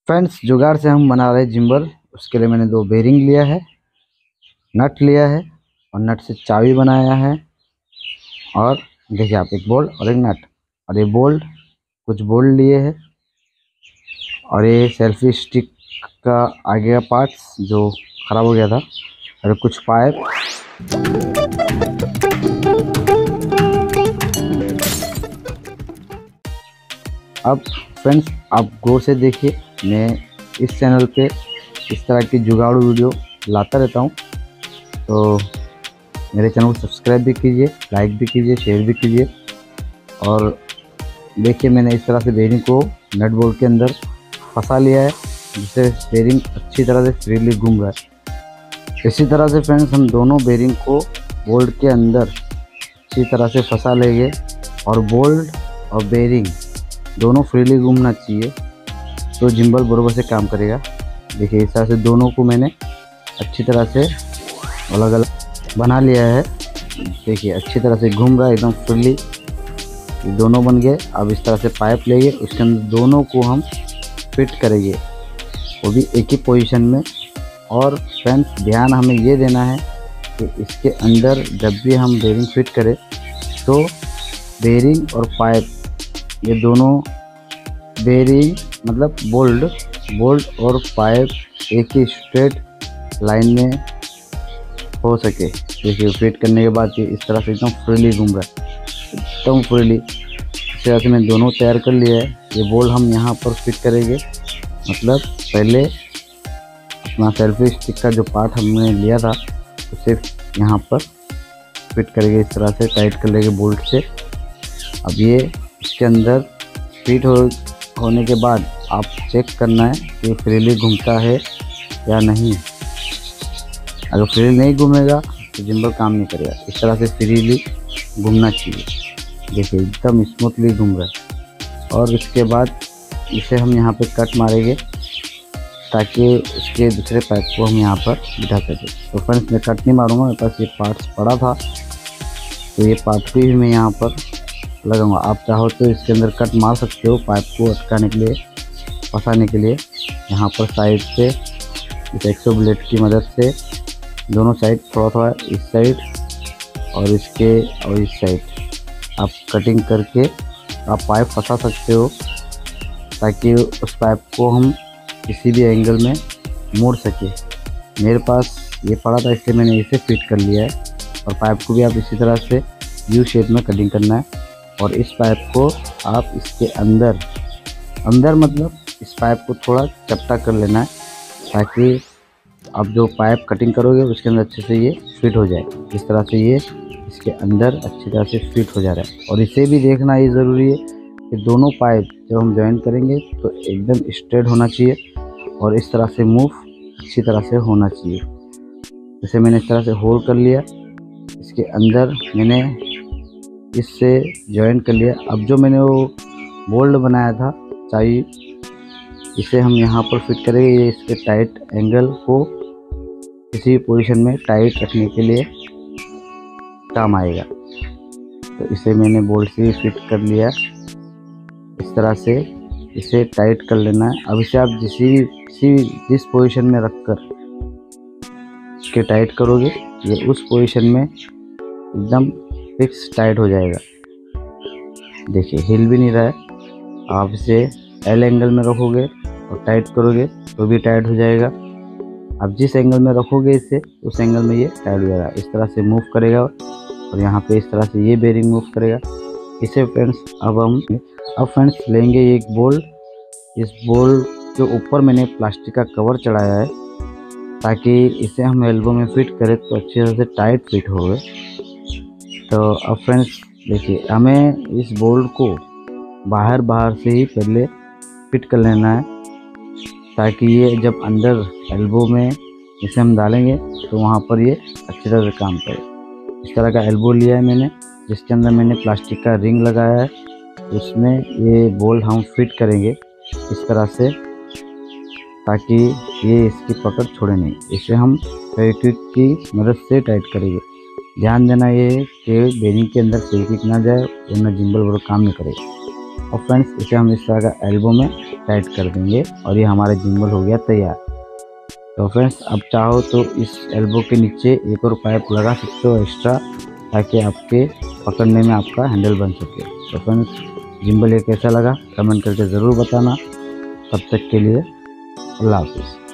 Friends, जुगाड़ से हम बना रहे जिम्बल। उसके लिए मैंने 2 बेरिंग लिया है, नट लिया है और नट से चाबी बनाया है। और देखिए आप, एक बोल्ट और एक नट, और ये बोल्ट, कुछ बोल्ट लिए हैं, और ये सेल्फी स्टिक का आगे का पार्ट्स जो ख़राब हो गया था, और कुछ पाइप। अब फ्रेंड्स, आप गौर से देखिए, मैं इस चैनल पे इस तरह की जुगाड़ू वीडियो लाता रहता हूँ, तो मेरे चैनल को सब्सक्राइब भी कीजिए, लाइक भी कीजिए, शेयर भी कीजिए। और देखिए, मैंने इस तरह से बेरिंग को नट बोल्ट के अंदर फंसा लिया है, जिससे बेरिंग अच्छी तरह से फ्रीली घूम रहा है। इसी तरह से फ्रेंड्स, हम दोनों बेरिंग को बोल्ट के अंदर अच्छी तरह से फंसा लेंगे, और बोल्ट और बेरिंग दोनों फ्रीली घूमना चाहिए, तो जिम्बल बराबर से काम करेगा। देखिए, इस तरह से दोनों को मैंने अच्छी तरह से अलग अलग बना लिया है। देखिए, अच्छी तरह से घूम रहा है एकदम फ्रीली, ये दोनों बन गए। अब इस तरह से पाइप लेंगे, उसके अंदर दोनों को हम फिट करेंगे, वो भी एक ही पोजीशन में। और फ्रेंड्स, ध्यान हमें ये देना है कि इसके अंदर जब भी हम बेरिंग फिट करें, तो बेरिंग और पाइप, ये दोनों बेरिंग मतलब बोल्ट और पाइप एक ही स्ट्रेट लाइन में हो सके। देखिए, फिट करने के बाद ये इस तरह से एकदम फ्रीली घूम रहा है, एकदम फ्रीली। इस तरह से मैं दोनों तैयार कर लिया है। ये बोल्ट हम यहाँ पर फिट करेंगे, मतलब पहले अपना सेल्फी स्टिक का जो पार्ट हमने लिया था उसे यहाँ पर फिट करेंगे, इस तरह से टाइट कर लेंगे बोल्ट से। अब ये इसके अंदर फिट होने के बाद आप चेक करना है कि फ्रीली घूमता है या नहीं। अगर फ्रीली नहीं घूमेगा तो जिम्बल काम नहीं करेगा। इस तरह से फ्रीली घूमना चाहिए। देखिए, एकदम स्मूथली घूम रहा है। और इसके बाद इसे हम यहाँ पे कट मारेंगे, ताकि इसके दूसरे पाइप को हम यहाँ पर बिठा सकें। तो फ्रेंड्स, मैं कट नहीं मारूंगा, मेरे पास ये पार्ट्स पड़ा था, तो ये पार्ट भी मैं यहाँ पर लगाऊंगा। आप चाहो तो इसके अंदर कट मार सकते हो, पाइप को अटकाने के लिए, फंसाने के लिए। यहाँ पर साइड से इस 100 ब्लेड की मदद से दोनों साइड, थोड़ा इस साइड और इसके और इस साइड आप कटिंग करके आप पाइप फंसा सकते हो, ताकि उस पाइप को हम किसी भी एंगल में मोड़ सके। मेरे पास ये पड़ा था, इसलिए मैंने इसे फिट कर लिया है। और पाइप को भी आप इसी तरह से यू शेप में कटिंग करना है, और इस पाइप को आप इसके अंदर मतलब इस पाइप को थोड़ा चपटा कर लेना है, ताकि आप जो पाइप कटिंग करोगे उसके अंदर अच्छे से ये फिट हो जाए। इस तरह से ये इसके अंदर अच्छी तरह से फिट हो जा रहा है। और इसे भी देखना ये ज़रूरी है कि दोनों पाइप जब हम जॉइन करेंगे तो एकदम स्ट्रेट होना चाहिए, और इस तरह से मूव अच्छी तरह से होना चाहिए। जैसे मैंने इस तरह से होल कर लिया, इसके अंदर मैंने इससे जॉइन कर लिया। अब जो मैंने वो बोल्ट बनाया था चाबी, इसे हम यहाँ पर फिट करेंगे। ये इसके टाइट एंगल को किसी पोजीशन में टाइट रखने के लिए काम आएगा। तो इसे मैंने बोल्ट से फिट कर लिया। इस तरह से इसे टाइट कर लेना है। अब इसे आप जिस पोजीशन में रखकर इसके टाइट करोगे, ये उस पोजीशन में एकदम फिक्स टाइट हो जाएगा। देखिए, हिल भी नहीं रहा है। आप इसे एल एंगल में रखोगे और टाइट करोगे तो भी टाइट हो जाएगा। आप जिस एंगल में रखोगे इसे, उस एंगल में ये टाइट हो जाएगा। इस तरह से मूव करेगा, और यहाँ पे इस तरह से ये बेरिंग मूव करेगा। इसे फ्रेंड्स, अब फ्रेंड्स लेंगे एक बोल्ट। इस बोल्ट के ऊपर मैंने प्लास्टिक का कवर चढ़ाया है, ताकि इसे हम एल्बो में फिट करें तो अच्छी तरह से टाइट फिट होगा। तो अब फ्रेंड्स देखिए, हमें इस बोल्ट को बाहर से ही पहले फिट कर लेना है, ताकि ये जब अंदर एल्बो में इसे हम डालेंगे तो वहाँ पर ये अच्छी तरह से काम करे। इस तरह का एल्बो लिया है मैंने, जिसके अंदर मैंने प्लास्टिक का रिंग लगाया है। उसमें ये बोल्ट हम फिट करेंगे इस तरह से, ताकि ये इसकी पकड़ छोड़े नहीं। इसे हम फेविक्विक की मदद से टाइट करेंगे। ध्यान देना ये है कि बेरिंग के अंदर फेविक्विक ना जाए, वरना जिम्बल बराबर काम नहीं करेगा। और फ्रेंड्स, इसे हम इस तरह का एल्बो में टाइट कर देंगे और ये हमारा जिम्बल हो गया तैयार। तो फ्रेंड्स अब चाहो तो इस एल्बो के नीचे एक और पाइप लगा सकते हो एक्स्ट्रा, ताकि आपके पकड़ने में आपका हैंडल बन सके। तो फ्रेंड्स जिम्बल ये कैसा लगा कमेंट करके ज़रूर बताना। तब तक के लिए अल्लाह हाफिज़।